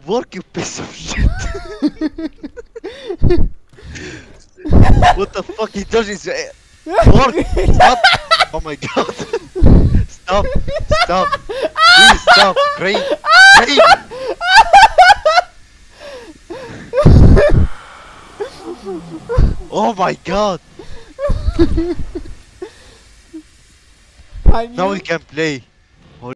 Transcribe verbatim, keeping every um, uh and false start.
Work, you piece of shit. What the fuck he does is work. Stop. Oh my god. Stop. Stop. Please stop. Brain. Brain. Oh my god. Can Now you? we can play.